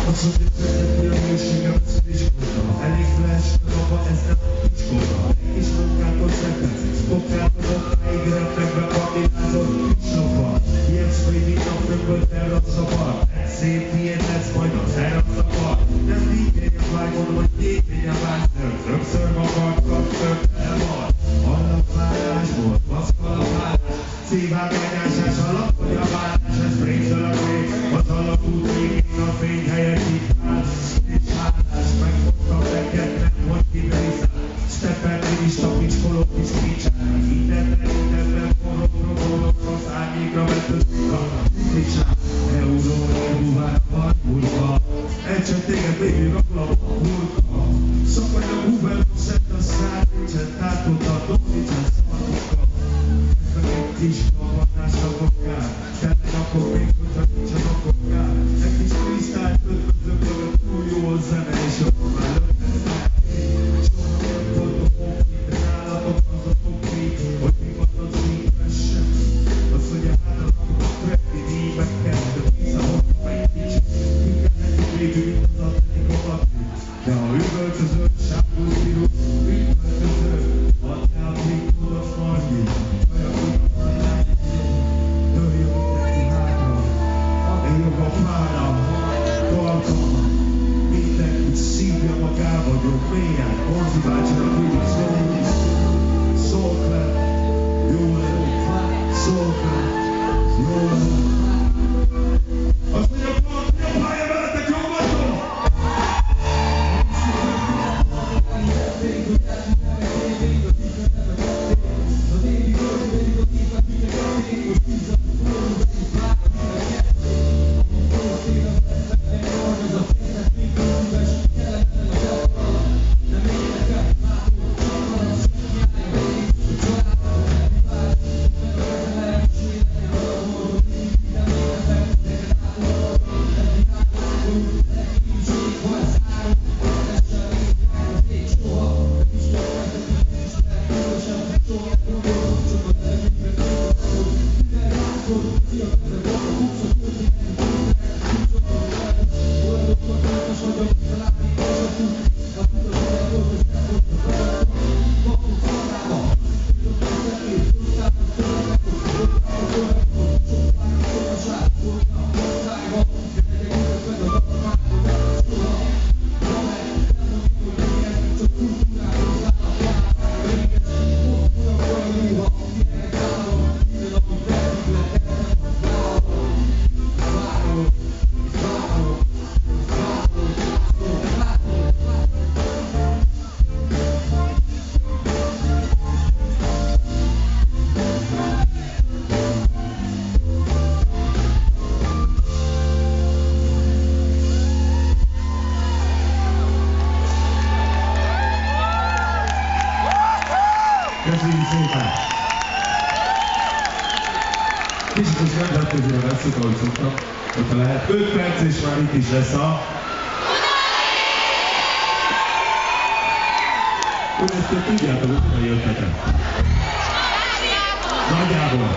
Azt mondja, hogy a hőségem ez friskoda. Elég flash, maga ez nem kicskoda. És munkától szepet, bokkától okáig repnek be pakilázott picsnoka. Ilyen spray, mint a földből terrassz a bar. Egy szép ilyen lesz majd a terrassz a bar. Nem díjjén vágod, vagy névényen vágször. Többször magad kapször elvar. Hallapvárásból, baszkalapvárás. Szívvágányásás, alapfogyavárás. Ez brészől a brég, az alapút végén a fény helyett itt áll. És hálás, megmondtam neked, nem hogy kiberizál. Stepelni is tapicskolok is kicsál. Mindenben forró probolok, az árnyékra vetődik a kicsál. Euró, buvár, van burka. Egyszer téged végül a burka. Szakadj a Huberok, szedd a szád, nincsen tátoltató, nincsen szavarokkal. Ez a két kis kapatásra bokkál. Tellen akkor még, hogyha nincsen okokkál. Egy kis krisztályt ötvözök, hogy túl jó a zene, és akkor már ötvöznek. Soha nem voltam okni, de nálatok az a pokri, hogy mi van az ébresen. Az, hogy a hátanak a crappy némekkel, de visszahozom egy kicsit. Mindennek végül, mint az atletik alapjú. De ha üvöltözök, sápul pirul, üvöltözök, adjál még tudat margit. Kajakod a lány, törjön mindenki hátra. Éljog a pára, tartalma. Mindenki szívja magába, jobb mélyen. Orzi bácsinak úgy szólni. Szolklep, jó lehet. Szolklep, jó lehet. Azt mondja, hogy a pálya veletek jó vagyok! Köszönjük szépen! Kicsit is rendetkezőre veszük, ahogy szoktam, hogyha lehet. 5 perc és már itt is lesz a... Önöktől tudjátok, hogy honnan jöttetek? Nagyjából.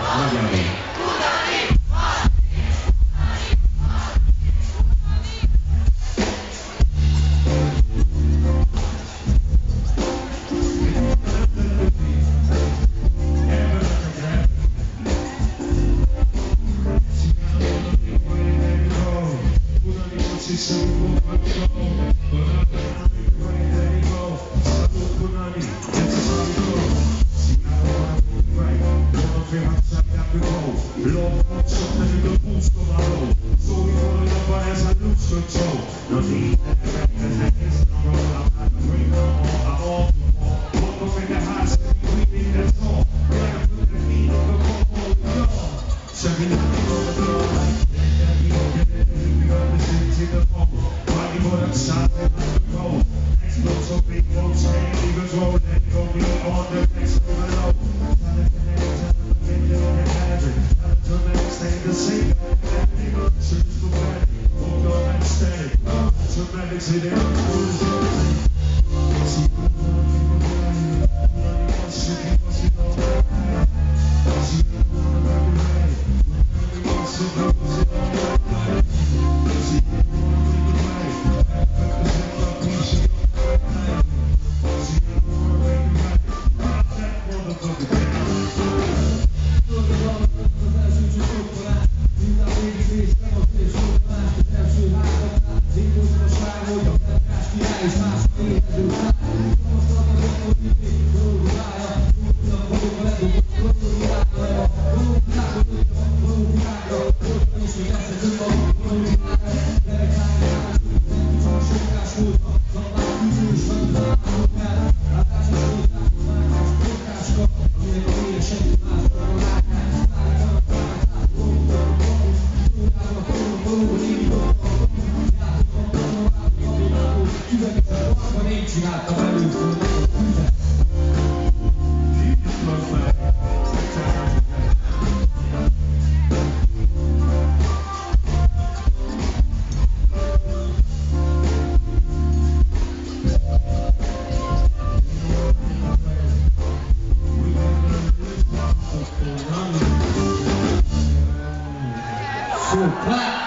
mit csináltam először? So clap.